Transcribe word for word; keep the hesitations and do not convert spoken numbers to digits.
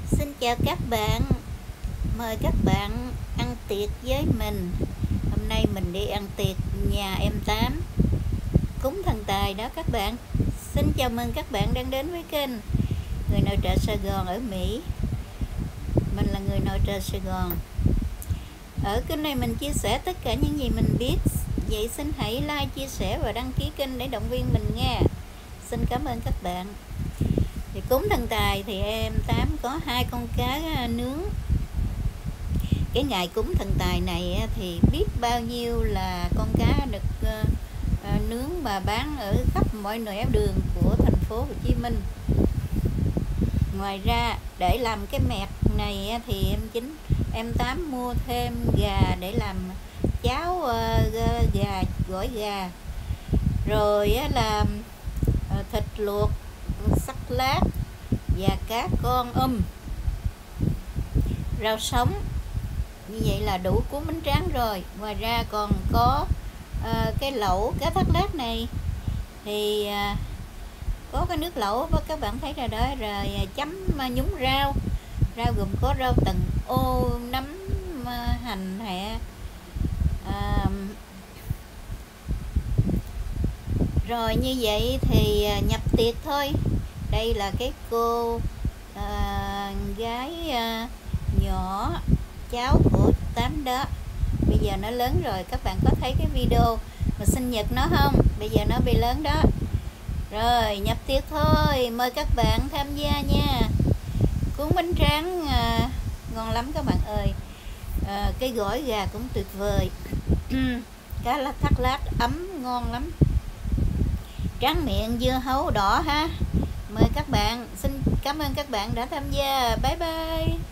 Xin chào các bạn, mời các bạn ăn tiệc với mình. Hôm nay mình đi ăn tiệc nhà em Tám, cúng thần tài đó các bạn. Xin chào mừng các bạn đang đến với kênh Người Nội Trợ Sài Gòn ở Mỹ. Mình là người nội trợ Sài Gòn. Ở kênh này mình chia sẻ tất cả những gì mình biết. Vậy xin hãy like, chia sẻ và đăng ký kênh để động viên mình nha. Xin cảm ơn các bạn. Thì cúng thần tài thì em Tám có hai con cá nướng. Cái ngày cúng thần tài này thì biết bao nhiêu là con cá được uh, nướng mà bán ở khắp mọi nẻo đường của thành phố Hồ Chí Minh. Ngoài ra để làm cái mẹt này thì em chính em Tám mua thêm gà để làm cháo uh, gà, gỏi gà, rồi là uh, thịt luộc sắc lát và cá con um, rau sống. Như vậy là đủ cuốn bánh tráng rồi. Ngoài ra còn có uh, cái lẩu cá thác lát này thì uh, có cái nước lẩu các bạn thấy rồi đó, rồi uh, chấm uh, nhúng rau. Rau gồm có rau tầng ô, nấm, uh, hành hẹ. Uh, rồi như vậy thì uh, nhập tiệc thôi. Đây là cái cô uh, gái uh, nhỏ, cháu của Tám đó. Bây giờ nó lớn rồi, các bạn có thấy cái video mà sinh nhật nó không? Bây giờ nó bị lớn đó. Rồi nhập tiệc thôi, mời các bạn tham gia nha. Cuốn bánh tráng uh, ngon lắm các bạn ơi. uh, Cái gỏi gà cũng tuyệt vời. Cá lát thác lát ấm ngon lắm. Tráng miệng dưa hấu đỏ ha. Mời các bạn, xin cảm ơn các bạn đã tham gia. Bye bye.